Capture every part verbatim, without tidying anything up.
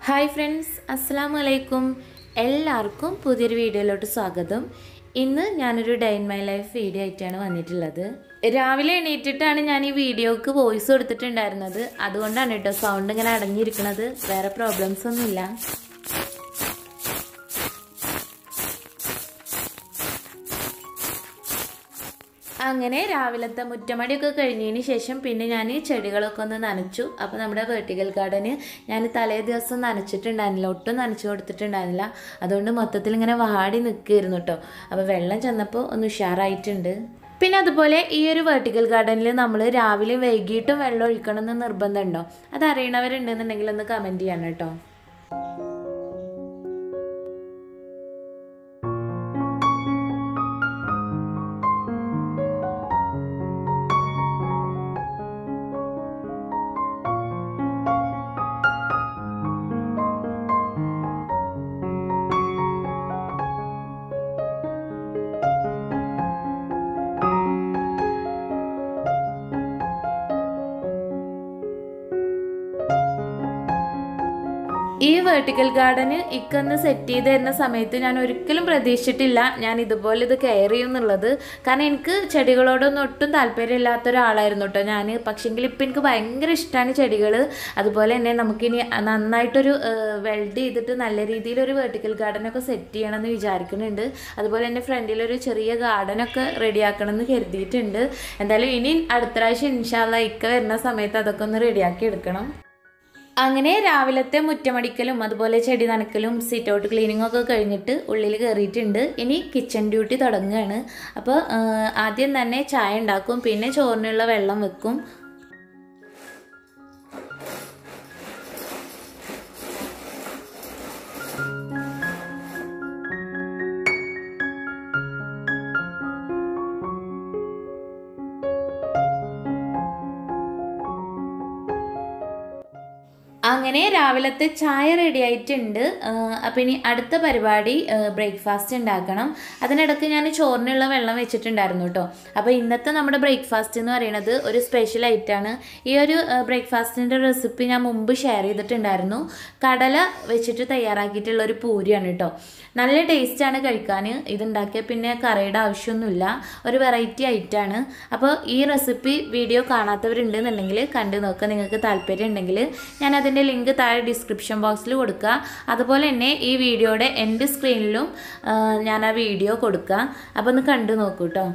Hi friends, അസ്സലാമു അലൈക്കും. എല്ലാവർക്കും പുതിയൊരു വീഡിയോയിലോട്ട് സ്വാഗതം. ഇന്ന് ഞാനൊരു day in my life video ആയിട്ടാണ് വന്നിട്ടുള്ളത്. രാവിലെ എണീറ്റിട്ടാണ് ഞാൻ ഈ വീഡിയോക്ക് വോയിസ് കൊടുത്തിട്ടുണ്ടായിരുന്നത്. അതുകൊണ്ടാണ് കേട്ടോ സൗണ്ട് ഇങ്ങനെ അടങ്ങിയിരിക്കുന്നത്. വേറെ പ്രോബ്ലംസ് ഒന്നുമില്ല. അങ്ങനെ രാവിലത്തെ മുറ്റമടിയൊക്കെ കഴിഞ്ഞതിന് ശേഷം പിന്നെ ഞാൻ ചെടികളൊക്കെ ഒന്ന് നനച്ചു. അപ്പോൾ നമ്മുടെ വെർട്ടിക്കൽ ഗാർഡന് ഞാൻ തലേ ദിവസം നനച്ചിട്ടുണ്ടായിരുന്നില്ല, ഒട്ടും നനച്ചു കൊടുത്തിട്ടുണ്ടായിരുന്നില്ല. അതുകൊണ്ട് മൊത്തത്തിൽ ഇങ്ങനെ വാടി നിൽക്കുകയായിരുന്നു കേട്ടോ. അപ്പോൾ വെള്ളം ചെന്നപ്പോൾ ഒന്ന് ഉഷാറായിട്ടുണ്ട്. പിന്നെ അതുപോലെ ഈ ഒരു വെർട്ടിക്കൽ ഗാർഡനിൽ നമ്മൾ രാവിലെ വൈകിട്ടും വെള്ളം ഒഴിക്കണമെന്ന് നിർബന്ധമുണ്ടോ? അത് അറിയണവരുണ്ടെന്നുണ്ടെങ്കിൽ ഒന്ന് കമൻറ്റ് ചെയ്യണം കേട്ടോ. ഈ വെർട്ടിക്കൽ ഗാർഡന് ഇക്കൊന്ന് സെറ്റ് ചെയ്ത് തരുന്ന സമയത്ത് ഞാൻ ഒരിക്കലും പ്രതീക്ഷിച്ചിട്ടില്ല ഞാൻ ഇതുപോലെ ഇത് കെയർ ചെയ്യുമെന്നുള്ളത്. കാരണം എനിക്ക് ചെടികളോടൊന്നും ഒട്ടും താല്പര്യമില്ലാത്ത ഒരാളായിരുന്നു കേട്ടോ ഞാൻ. പക്ഷെങ്കിൽ ഇപ്പം എനിക്ക് ഭയങ്കര ഇഷ്ടമാണ് ചെടികൾ. അതുപോലെ തന്നെ നമുക്കിനി നന്നായിട്ടൊരു വെൽഡ് ചെയ്തിട്ട് നല്ല രീതിയിലൊരു വെർട്ടിക്കൽ ഗാർഡനൊക്കെ സെറ്റ് ചെയ്യണമെന്ന് വിചാരിക്കുന്നുണ്ട്. അതുപോലെ തന്നെ ഫ്രണ്ടിലൊരു ചെറിയ ഗാർഡനൊക്കെ റെഡിയാക്കണമെന്ന് കരുതിയിട്ടുണ്ട്. എന്തായാലും ഇനി അടുത്ത പ്രാവശ്യം ഇൻഷാ അല്ലാഹ് ഇക്ക വരുന്ന സമയത്ത് അതൊക്കെ ഒന്ന് റെഡിയാക്കി എടുക്കണം. അങ്ങനെ രാവിലത്തെ മുറ്റമടിക്കലും അതുപോലെ ചെടി നനക്കലും സിറ്റ് ഔട്ട് ക്ലീനിങ്ങും ഒക്കെ കഴിഞ്ഞിട്ട് ഉള്ളിൽ കയറിയിട്ടുണ്ട്. ഇനി കിച്ചൺ ഡ്യൂട്ടി തുടങ്ങുകയാണ്. അപ്പോൾ ആദ്യം തന്നെ ചായ ഉണ്ടാക്കും, പിന്നെ ചോറിനുള്ള വെള്ളം വെക്കും. അങ്ങനെ രാവിലത്തെ ചായ റെഡി ആയിട്ടുണ്ട്. അപ്പം ഇനി അടുത്ത പരിപാടി ബ്രേക്ക്ഫാസ്റ്റ് ഉണ്ടാക്കണം. അതിനിടയ്ക്ക് ഞാൻ ചോറിനുള്ള വെള്ളം വെച്ചിട്ടുണ്ടായിരുന്നു കേട്ടോ. അപ്പോൾ ഇന്നത്തെ നമ്മുടെ ബ്രേക്ക്ഫാസ്റ്റ് എന്ന് പറയുന്നത് ഒരു സ്പെഷ്യൽ ഐറ്റമാണ്. ഈ ഒരു ബ്രേക്ക്ഫാസ്റ്റിൻ്റെ റെസിപ്പി ഞാൻ മുമ്പ് ഷെയർ ചെയ്തിട്ടുണ്ടായിരുന്നു. കടല വെച്ചിട്ട് തയ്യാറാക്കിയിട്ടുള്ള ഒരു പൂരിയാണ് കേട്ടോ. നല്ല ടേസ്റ്റാണ് കഴിക്കാൻ. ഇതുണ്ടാക്കിയ പിന്നെ കറിയുടെ ആവശ്യമൊന്നുമില്ല. ഒരു വെറൈറ്റി ഐറ്റമാണ്. അപ്പോൾ ഈ റെസിപ്പി വീഡിയോ കാണാത്തവരുണ്ടെന്നുണ്ടെങ്കിൽ കണ്ടു നോക്കുക. നിങ്ങൾക്ക് താല്പര്യം ഉണ്ടെങ്കിൽ ഞാൻ അതിൻ്റെ ലിങ്ക് താഴെ ഡിസ്ക്രിപ്ഷൻ ബോക്സിൽ കൊടുക്കുക. അതുപോലെ തന്നെ ഈ വീഡിയോയുടെ എൻഡ് സ്ക്രീനിലും ഞാൻ ആ വീഡിയോ കൊടുക്കുക. അപ്പോൾ ഒന്ന് കണ്ടു നോക്കൂ കേട്ടോ.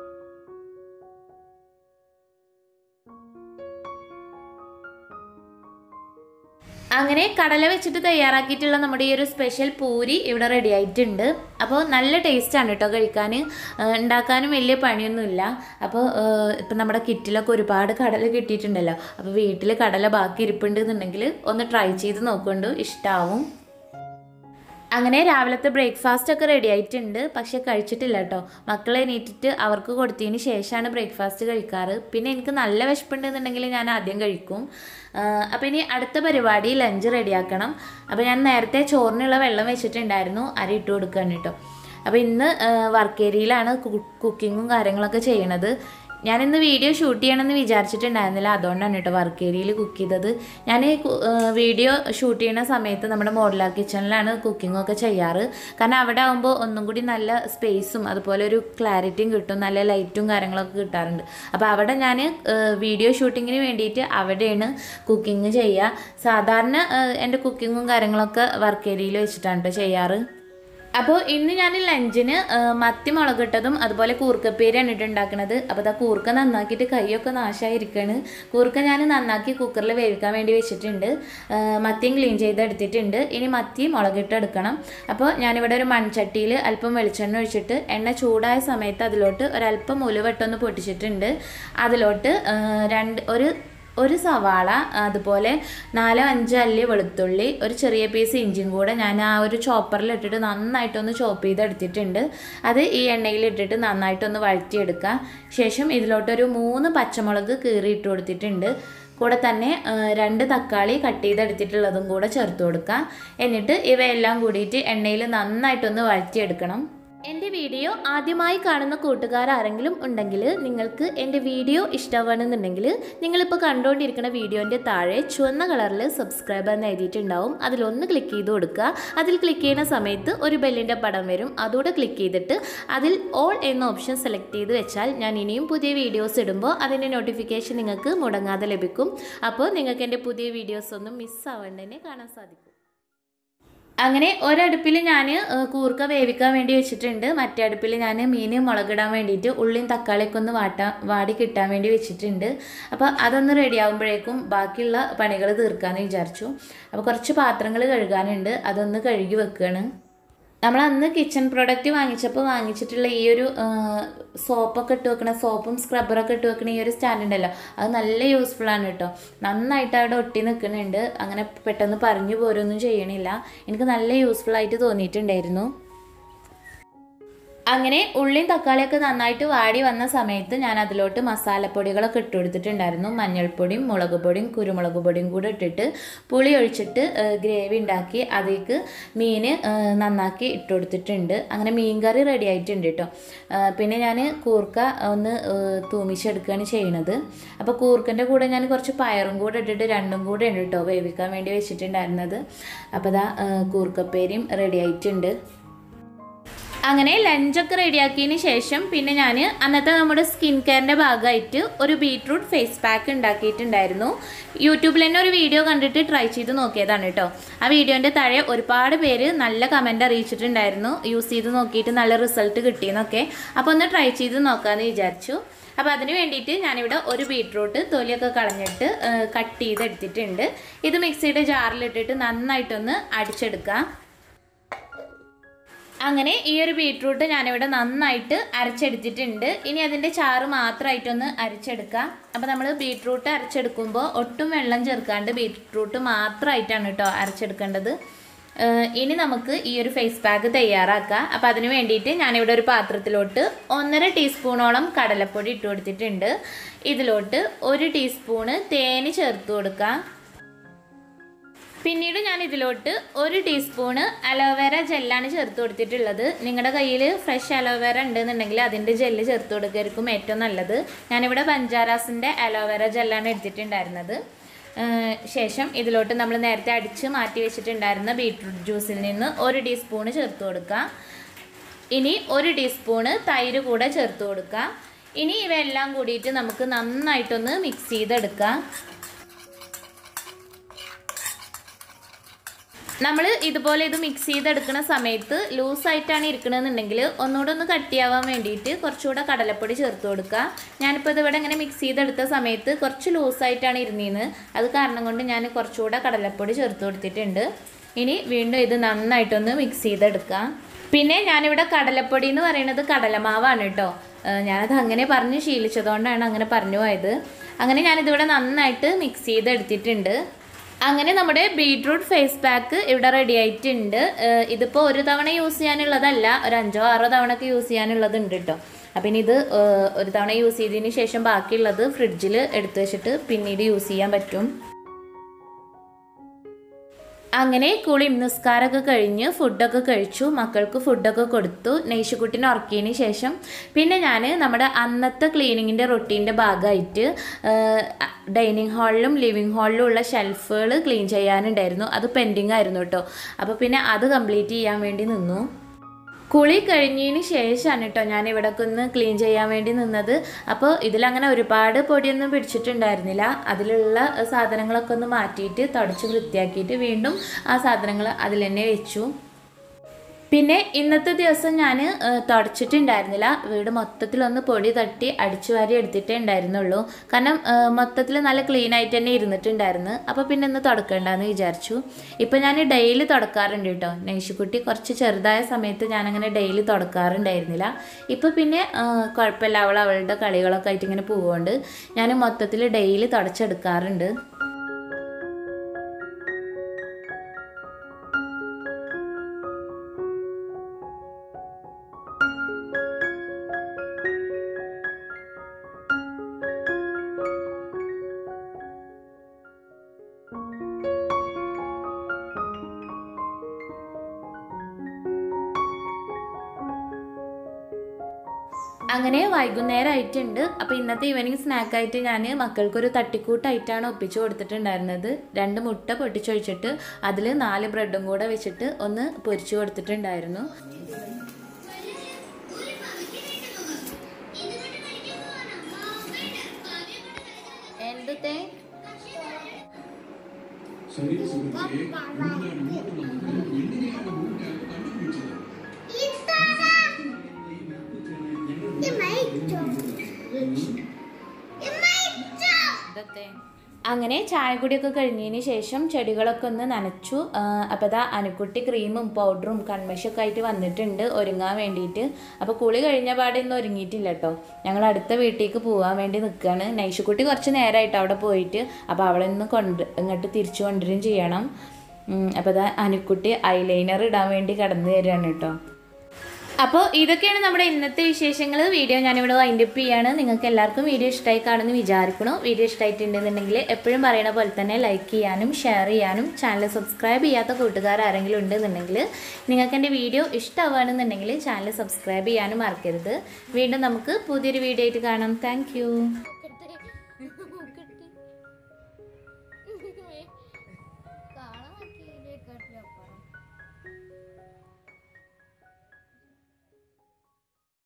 അങ്ങനെ കടല വെച്ചിട്ട് തയ്യാറാക്കിയിട്ടുള്ള നമ്മുടെ ഈ ഒരു സ്പെഷ്യൽ പൂരി ഇവിടെ റെഡി ആയിട്ടുണ്ട്. അപ്പോൾ നല്ല ടേസ്റ്റാണ് കേട്ടോ കഴിക്കാൻ. ഉണ്ടാക്കാനും വലിയ പണിയൊന്നുമില്ല. അപ്പോൾ ഇപ്പം നമ്മുടെ കിറ്റിലൊക്കെ ഒരുപാട് കടല കിട്ടിയിട്ടുണ്ടല്ലോ. അപ്പോൾ വീട്ടിൽ കടല ബാക്കി ഇരിപ്പുണ്ടെന്നുണ്ടെങ്കിൽ ഒന്ന് ട്രൈ ചെയ്ത് നോക്കുകൊണ്ട് ഇഷ്ടമാവും. അങ്ങനെ രാവിലത്തെ ബ്രേക്ക്ഫാസ്റ്റ് ഒക്കെ റെഡി ആയിട്ടുണ്ട്. പക്ഷേ കഴിച്ചിട്ടില്ല കേട്ടോ. മക്കളെ എണീറ്റിട്ട് അവർക്ക് കൊടുത്തതിന് ശേഷമാണ് ബ്രേക്ക്ഫാസ്റ്റ് കഴിക്കാറ്. പിന്നെ എനിക്ക് നല്ല വിശപ്പുണ്ടെന്നുണ്ടെങ്കിൽ ഞാൻ ആദ്യം കഴിക്കും. അപ്പോൾ ഇനി അടുത്ത പരിപാടി ലഞ്ച് റെഡിയാക്കണം. അപ്പോൾ ഞാൻ നേരത്തെ ചോറിനുള്ള വെള്ളം വെച്ചിട്ടുണ്ടായിരുന്നു. അരി ഇട്ട് കൊടുക്കുകയാണ് കേട്ടോ. അപ്പോൾ ഇന്ന് വർക്ക് ഏരിയയിലാണ് കുക്കിങ്ങും കാര്യങ്ങളൊക്കെ ചെയ്യണത്. ഞാനിന്ന് വീഡിയോ ഷൂട്ട് ചെയ്യണമെന്ന് വിചാരിച്ചിട്ടുണ്ടായിരുന്നില്ല. അതുകൊണ്ടാണ് കേട്ടോ വർക്ക് ഏരിയയിൽ കുക്ക് ചെയ്തത്. ഞാൻ വീഡിയോ ഷൂട്ട് ചെയ്യുന്ന സമയത്ത് നമ്മുടെ മോഡുലാർ കിച്ചണിലാണ് കുക്കിങ്ങൊക്കെ ചെയ്യാറ്. കാരണം അവിടെ ആകുമ്പോൾ ഒന്നും കൂടി നല്ല സ്പേസും അതുപോലെ ഒരു ക്ലാരിറ്റിയും കിട്ടും, നല്ല ലൈറ്റും കാര്യങ്ങളൊക്കെ കിട്ടാറുണ്ട്. അപ്പോൾ അവിടെ ഞാൻ വീഡിയോ ഷൂട്ടിങ്ങിന് വേണ്ടിയിട്ട് അവിടെയാണ് കുക്കിങ് ചെയ്യുക. സാധാരണ എൻ്റെ കുക്കിങ്ങും കാര്യങ്ങളൊക്കെ വർക്ക് ഏരിയയിൽ വെച്ചിട്ടാണ് കേട്ടോ ചെയ്യാറ്. അപ്പോൾ ഇന്ന് ഞാൻ ലഞ്ചിന് മത്തി മുളകിട്ടതും അതുപോലെ കൂർക്കപ്പേരിയാണ് ഇട്ട് ഉണ്ടാക്കുന്നത്. അപ്പോൾ അതാ കൂർക്ക നന്നാക്കിയിട്ട് കൈയൊക്കെ നാശമായിരിക്കുകയാണ്. കൂർക്ക ഞാൻ നന്നാക്കി കുക്കറിൽ വേവിക്കാൻ വേണ്ടി വെച്ചിട്ടുണ്ട്. മത്തിയും ക്ലീൻ ചെയ്തെടുത്തിട്ടുണ്ട്. ഇനി മത്തി മുളകിട്ടെടുക്കണം. അപ്പോൾ ഞാനിവിടെ ഒരു മൺചട്ടിയിൽ അല്പം വെളിച്ചെണ്ണ ഒഴിച്ചിട്ട് എണ്ണ ചൂടായ സമയത്ത് അതിലോട്ട് ഒരല്പം ഉലുവട്ടൊന്ന് പൊട്ടിച്ചിട്ടുണ്ട്. അതിലോട്ട് രണ്ട് ഒരു ഒരു സവാള, അതുപോലെ നാലോ അഞ്ചോ അല്ലി വെളുത്തുള്ളി, ഒരു ചെറിയ പീസ് ഇഞ്ചിയും കൂടെ ഞാൻ ആ ഒരു ചോപ്പറിലിട്ടിട്ട് നന്നായിട്ടൊന്ന് ചോപ്പ് ചെയ്തെടുത്തിട്ടുണ്ട്. അത് ഈ എണ്ണയിലിട്ടിട്ട് നന്നായിട്ടൊന്ന് വഴറ്റിയെടുക്കുക. ശേഷം ഇതിലോട്ടൊരു മൂന്ന് പച്ചമുളക് കീറി ഇട്ട് കൊടുത്തിട്ടുണ്ട്. കൂടെ തന്നെ രണ്ട് തക്കാളി കട്ട് ചെയ്തെടുത്തിട്ടുള്ളതും കൂടെ ചേർത്ത് കൊടുക്കുക. എന്നിട്ട് ഇവയെല്ലാം കൂടിയിട്ട് എണ്ണയിൽ നന്നായിട്ടൊന്ന് വഴറ്റിയെടുക്കണം. എൻ്റെ വീഡിയോ ആദ്യമായി കാണുന്ന കൂട്ടുകാരാരെങ്കിലും ഉണ്ടെങ്കിൽ നിങ്ങൾക്ക് എൻ്റെ വീഡിയോ ഇഷ്ടമാണെന്നുണ്ടെങ്കിൽ നിങ്ങളിപ്പോൾ കണ്ടുകൊണ്ടിരിക്കുന്ന വീഡിയോൻ്റെ താഴെ ചുവന്ന കളറിൽ സബ്സ്ക്രൈബ് എന്ന് എഴുതിയിട്ടുണ്ടാവും. അതിലൊന്ന് ക്ലിക്ക് ചെയ്ത് കൊടുക്കുക. അതിൽ ക്ലിക്ക് ചെയ്യുന്ന സമയത്ത് ഒരു ബെല്ലിൻ്റെ പടം വരും. അതുകൂടെ ക്ലിക്ക് ചെയ്തിട്ട് അതിൽ ഓൾ എന്ന ഓപ്ഷൻ സെലക്ട് ചെയ്ത് വെച്ചാൽ ഞാൻ ഇനിയും പുതിയ വീഡിയോസ് ഇടുമ്പോൾ അതിൻ്റെ നോട്ടിഫിക്കേഷൻ നിങ്ങൾക്ക് മുടങ്ങാതെ ലഭിക്കും. അപ്പോൾ നിങ്ങൾക്ക് എൻ്റെ പുതിയ വീഡിയോസ് ഒന്നും മിസ്സാവാണ്ടന്നെ കാണാൻ സാധിക്കും. അങ്ങനെ ഒരടുപ്പിൽ ഞാൻ കൂർക്ക വേവിക്കാൻ വേണ്ടി വെച്ചിട്ടുണ്ട്. മറ്റേ അടുപ്പിൽ ഞാൻ മീൻ മുളകിടാൻ വേണ്ടിയിട്ട് ഉള്ളിയും തക്കാളിയൊക്കെ ഒന്ന് വാട്ടാൻ വാടി കിട്ടാൻ വേണ്ടി വെച്ചിട്ടുണ്ട്. അപ്പോൾ അതൊന്ന് റെഡി ആകുമ്പോഴേക്കും ബാക്കിയുള്ള പണികൾ തീർക്കാമെന്ന് വിചാരിച്ചു. അപ്പോൾ കുറച്ച് പാത്രങ്ങൾ കഴുകാനുണ്ട്, അതൊന്ന് കഴുകി വെക്കുകയാണ്. നമ്മൾ അന്ന് കിച്ചൺ പ്രൊഡക്റ്റ് വാങ്ങിച്ചപ്പോൾ വാങ്ങിച്ചിട്ടുള്ള ഈ ഒരു സോപ്പൊക്കെ ഇട്ട് വെക്കണ സോപ്പും സ്ക്രബ്ബറൊക്കെ ഇട്ട് വെക്കണ ഈ ഒരു സ്റ്റാൻഡ് ഉണ്ടല്ലോ, അത് നല്ല യൂസ്ഫുള്ളാണ് കേട്ടോ. നന്നായിട്ട് അവിടെ ഒട്ടി നിൽക്കുന്നുണ്ട്. അങ്ങനെ പെട്ടെന്ന് പറഞ്ഞു പോരൊന്നും ചെയ്യണില്ല. എനിക്ക് നല്ല യൂസ്ഫുള്ളായിട്ട് തോന്നിയിട്ടുണ്ടായിരുന്നു. അങ്ങനെ ഉള്ളിയും തക്കാളിയൊക്കെ നന്നായിട്ട് വാടി വന്ന സമയത്ത് ഞാൻ അതിലോട്ട് മസാലപ്പൊടികളൊക്കെ ഇട്ട് കൊടുത്തിട്ടുണ്ടായിരുന്നു. മഞ്ഞൾപ്പൊടിയും മുളക് പൊടിയും കുരുമുളക് പൊടിയും കൂടെ ഇട്ടിട്ട് പുളി ഒഴിച്ചിട്ട് ഗ്രേവി ഉണ്ടാക്കി അതിലേക്ക് മീൻ നന്നാക്കി ഇട്ട് കൊടുത്തിട്ടുണ്ട്. അങ്ങനെ മീൻ കറി റെഡി ആയിട്ടുണ്ട് കേട്ടോ. പിന്നെ ഞാൻ കൂർക്ക ഒന്ന് തൂമിച്ചെടുക്കുകയാണ് ചെയ്യണത്. അപ്പോൾ കൂർക്കൻ്റെ കൂടെ ഞാൻ കുറച്ച് പയറും കൂടെ ഇട്ടിട്ട് രണ്ടും കൂടെ ഉണ്ട് കേട്ടോ വേവിക്കാൻ വേണ്ടി വെച്ചിട്ടുണ്ടായിരുന്നത്. അപ്പോൾ അതാ കൂർക്കപ്പേരിയും റെഡി ആയിട്ടുണ്ട്. അങ്ങനെ ലഞ്ചൊക്കെ റെഡിയാക്കിയതിന് ശേഷം പിന്നെ ഞാൻ അന്നത്തെ നമ്മുടെ സ്കിൻ കെയറിൻ്റെ ഭാഗമായിട്ട് ഒരു ബീട്രൂട്ട് ഫേസ് പാക്ക് ഉണ്ടാക്കിയിട്ടുണ്ടായിരുന്നു. യൂട്യൂബിൽ തന്നെ ഒരു വീഡിയോ കണ്ടിട്ട് ട്രൈ ചെയ്ത് നോക്കിയതാണ് കേട്ടോ. ആ വീഡിയോൻ്റെ താഴെ ഒരുപാട് പേര് നല്ല കമൻറ്റ് അറിയിച്ചിട്ടുണ്ടായിരുന്നു, യൂസ് ചെയ്ത് നോക്കിയിട്ട് നല്ല റിസൾട്ട് കിട്ടിയെന്നൊക്കെ. അപ്പോൾ ഒന്ന് ട്രൈ ചെയ്ത് നോക്കാമെന്ന് വിചാരിച്ചു. അപ്പോൾ അതിന് വേണ്ടിയിട്ട് ഞാനിവിടെ ഒരു ബീട്രൂട്ട് തൊലിയൊക്കെ കളഞ്ഞിട്ട് കട്ട് ചെയ്തെടുത്തിട്ടുണ്ട്. ഇത് മിക്സിയുടെ ജാറിലിട്ടിട്ട് നന്നായിട്ടൊന്ന് അടിച്ചെടുക്കാം. അങ്ങനെ ഈ ഒരു ബീട്രൂട്ട് ഞാനിവിടെ നന്നായിട്ട് അരച്ചെടുത്തിട്ടുണ്ട്. ഇനി അതിൻ്റെ ചാറ് മാത്രമായിട്ടൊന്ന് അരച്ചെടുക്കാം. അപ്പോൾ നമ്മൾ ബീട്രൂട്ട് അരച്ചെടുക്കുമ്പോൾ ഒട്ടും വെള്ളം ചേർക്കാണ്ട് ബീട്രൂട്ട് മാത്രമായിട്ടാണ് കേട്ടോ അരച്ചെടുക്കേണ്ടത്. ഇനി നമുക്ക് ഈ ഒരു ഫേസ് പാക്ക് തയ്യാറാക്കാം. അപ്പോൾ അതിന് വേണ്ടിയിട്ട് ഞാനിവിടെ ഒരു പാത്രത്തിലോട്ട് ഒന്നര ടീസ്പൂണോളം കടലപ്പൊടി ഇട്ട് കൊടുത്തിട്ടുണ്ട്. ഇതിലോട്ട് ഒരു ടീസ്പൂണ് തേന് ചേർത്ത് കൊടുക്കാം. പിന്നീട് ഞാൻ ഇതിലോട്ട് ഒരു ടീസ്പൂണ് അലോവേര ജെല്ലാണ് ചേർത്ത് കൊടുത്തിട്ടുള്ളത്. നിങ്ങളുടെ കയ്യിൽ ഫ്രഷ് അലോവേര ഉണ്ടെന്നുണ്ടെങ്കിൽ അതിൻ്റെ ജെല്ല് ചേർത്ത് കൊടുക്കുകയായിരിക്കും ഏറ്റവും നല്ലത്. ഞാനിവിടെ ബഞ്ചാരാസിൻ്റെ അലോവേര ജെല്ലാണ് എടുത്തിട്ടുണ്ടായിരുന്നത്. ശേഷം ഇതിലോട്ട് നമ്മൾ നേരത്തെ അടിച്ച് മാറ്റി വെച്ചിട്ടുണ്ടായിരുന്ന ബീട്രൂട്ട് ജ്യൂസിൽ നിന്ന് ഒരു ടീസ്പൂണ് ചേർത്ത് കൊടുക്കാം. ഇനി ഒരു ടീസ്പൂണ് തൈര് കൂടെ ചേർത്ത് കൊടുക്കാം. ഇനി ഇവയെല്ലാം കൂടിയിട്ട് നമുക്ക് നന്നായിട്ടൊന്ന് മിക്സ് ചെയ്തെടുക്കാം. നമ്മൾ ഇതുപോലെ ഇത് മിക്സ് ചെയ്തെടുക്കുന്ന സമയത്ത് ലൂസായിട്ടാണ് ഇരിക്കണമെന്നുണ്ടെങ്കിൽ ഒന്നുകൂടെ ഒന്ന് കട്ടിയാവാൻ വേണ്ടിയിട്ട് കുറച്ചുകൂടെ കടലപ്പൊടി ചേർത്ത് കൊടുക്കുക. ഞാനിപ്പോൾ ഇതിവിടെ ഇങ്ങനെ മിക്സ് ചെയ്തെടുത്ത സമയത്ത് കുറച്ച് ലൂസായിട്ടാണ് ഇരുന്നീന്ന്, അത് കാരണം കൊണ്ട് ഞാൻ കുറച്ചുകൂടെ കടലപ്പൊടി ചേർത്ത് കൊടുത്തിട്ടുണ്ട്. ഇനി വീണ്ടും ഇത് നന്നായിട്ടൊന്ന് മിക്സ് ചെയ്തെടുക്കാം. പിന്നെ ഞാനിവിടെ കടലപ്പൊടി എന്ന് പറയുന്നത് കടലമാവാണ് കേട്ടോ. ഞാനത് അങ്ങനെ പറഞ്ഞ് ശീലിച്ചതുകൊണ്ടാണ് അങ്ങനെ പറഞ്ഞു പോയത്. അങ്ങനെ ഞാനിതിവിടെ നന്നായിട്ട് മിക്സ് ചെയ്തെടുത്തിട്ടുണ്ട്. അങ്ങനെ നമ്മുടെ ബീട്രൂട്ട് ഫേസ് പാക്ക് ഇവിടെ റെഡി ആയിട്ടുണ്ട്. ഇതിപ്പോൾ ഒരു തവണ യൂസ് ചെയ്യാനുള്ളതല്ല, ഒരു അഞ്ചോ ആറോ തവണയൊക്കെ യൂസ് ചെയ്യാനുള്ളതുണ്ട് കേട്ടോ. അപ്പം ഇനി ഇത് ഒരു തവണ യൂസ് ചെയ്തതിന് ശേഷം ബാക്കിയുള്ളത് ഫ്രിഡ്ജിൽ എടുത്തു വെച്ചിട്ട് പിന്നീട് യൂസ് ചെയ്യാൻ പറ്റും. അങ്ങനെ കുളിയും നിസ്കാരമൊക്കെ കഴിഞ്ഞ് ഫുഡൊക്കെ കഴിച്ചു, മക്കൾക്ക് ഫുഡൊക്കെ കൊടുത്തു, നെയ്ശുക്കുട്ടിനെ ഉറക്കിയതിന് ശേഷം പിന്നെ ഞാൻ നമ്മുടെ അന്നത്തെ ക്ലീനിങ്ങിൻ്റെ റൊട്ടീൻ്റെ ഭാഗമായിട്ട് ഡൈനിങ് ഹാളിലും ലിവിങ് ഹാളിലും ഉള്ള ഷെൽഫുകൾ ക്ലീൻ ചെയ്യാനുണ്ടായിരുന്നു. അത് പെൻഡിങ് ആയിരുന്നു കേട്ടോ. അപ്പോൾ പിന്നെ അത് കംപ്ലീറ്റ് ചെയ്യാൻ വേണ്ടി നിന്നു. കുളി കഴിഞ്ഞതിന് ശേഷമാണ് കേട്ടോ ഞാൻ ഇവിടേക്ക് ഒന്ന് ക്ലീൻ ചെയ്യാൻ വേണ്ടി നിന്നത്. അപ്പോൾ ഇതിലങ്ങനെ ഒരുപാട് പൊടിയൊന്നും പിടിച്ചിട്ടുണ്ടായിരുന്നില്ല. അതിലുള്ള സാധനങ്ങളൊക്കെ ഒന്ന് മാറ്റിയിട്ട് തുടച്ച് വൃത്തിയാക്കിയിട്ട് വീണ്ടും ആ സാധനങ്ങൾ അതിൽ തന്നെ വെച്ചു. പിന്നെ ഇന്നത്തെ ദിവസം ഞാൻ തുടച്ചിട്ടുണ്ടായിരുന്നില്ല. വീട് മൊത്തത്തിലൊന്ന് പൊടി തട്ടി അടിച്ചു വാരി എടുത്തിട്ടേ ഉണ്ടായിരുന്നുള്ളൂ. കാരണം മൊത്തത്തിൽ നല്ല ക്ലീൻ ആയിട്ട് തന്നെ ഇരുന്നിട്ടുണ്ടായിരുന്നു. അപ്പോൾ പിന്നെ ഒന്ന് തുടക്കണ്ടെന്ന് വിചാരിച്ചു. ഇപ്പോൾ ഞാൻ ഡെയിലി തുടക്കാറുണ്ട് കേട്ടോ. നൈശുക്കുട്ടി കുറച്ച് ചെറുതായ സമയത്ത് ഞാനങ്ങനെ ഡെയിലി തുടക്കാറുണ്ടായിരുന്നില്ല. ഇപ്പോൾ പിന്നെ കുഴപ്പമില്ല, അവൾ അവളുടെ കളികളൊക്കെ ആയിട്ട് ഇങ്ങനെ പോവുകൊണ്ട് ഞാൻ മൊത്തത്തിൽ ഡെയിലി തുടച്ചെടുക്കാറുണ്ട്. അങ്ങനെ വൈകുന്നേരം ആയിട്ടുണ്ട്. അപ്പോൾ ഇന്നത്തെ ഈവനിങ് സ്നാക്കായിട്ട് ഞാൻ മക്കൾക്കൊരു തട്ടിക്കൂട്ടായിട്ടാണ് ഒപ്പിച്ച് കൊടുത്തിട്ടുണ്ടായിരുന്നത്. രണ്ട് മുട്ട പൊട്ടിച്ചൊഴിച്ചിട്ട് അതിൽ നാല് ബ്രെഡും കൂടെ വെച്ചിട്ട് ഒന്ന് പൊരിച്ചു കൊടുത്തിട്ടുണ്ടായിരുന്നു. എന്തത്തെ അങ്ങനെ ചായക്കുടിയൊക്കെ കഴിഞ്ഞതിന് ശേഷം ചെടികളൊക്കെ ഒന്ന് നനച്ചു. അപ്പോൾ അതാ അനുക്കുട്ടി ക്രീമും പൗഡറും കൺമഷൊക്കെ ആയിട്ട് വന്നിട്ടുണ്ട് ഒരുങ്ങാൻ വേണ്ടിയിട്ട്. അപ്പോൾ കുളി കഴിഞ്ഞ പാടെ ഒന്നും ഒരുങ്ങിയിട്ടില്ല കേട്ടോ. ഞങ്ങൾ അടുത്ത വീട്ടിലേക്ക് പോകാൻ വേണ്ടി നിൽക്കുകയാണ്. നൈഷുക്കുട്ടി കുറച്ച് നേരമായിട്ട് അവിടെ പോയിട്ട്, അപ്പോൾ അവളെ ഒന്ന് കൊണ്ട് ഇങ്ങോട്ട് തിരിച്ചു കൊണ്ടുവരും ചെയ്യണം. അപ്പോൾ അതാ അനുക്കുട്ടി ഐലൈനർ ഇടാൻ വേണ്ടി കടന്നു തരികയാണ് കേട്ടോ. അപ്പോൾ ഇതൊക്കെയാണ് നമ്മുടെ ഇന്നത്തെ വിശേഷങ്ങൾ. വീഡിയോ ഞാനിവിടെ വൈൻഡപ്പ് ചെയ്യാണ്. നിങ്ങൾക്ക് എല്ലാവർക്കും വീഡിയോ ഇഷ്ടമായി കാണുമെന്ന് വിചാരിക്കണു. വീഡിയോ ഇഷ്ടമായിട്ടുണ്ടെന്നുണ്ടെങ്കിൽ എപ്പോഴും പറയുന്ന പോലെ തന്നെ ലൈക്ക് ചെയ്യാനും ഷെയർ ചെയ്യാനും ചാനൽ സബ്സ്ക്രൈബ് ചെയ്യാത്ത കൂട്ടുകാർ ആരെങ്കിലും ഉണ്ടെന്നുണ്ടെങ്കിൽ നിങ്ങൾക്ക് എൻ്റെ വീഡിയോ ഇഷ്ടമാവുകയാണെന്നുണ്ടെങ്കിൽ ചാനൽ സബ്സ്ക്രൈബ് ചെയ്യാനും മറക്കരുത്. വീണ്ടും നമുക്ക് പുതിയൊരു വീഡിയോ ആയിട്ട് കാണാം. Thank U.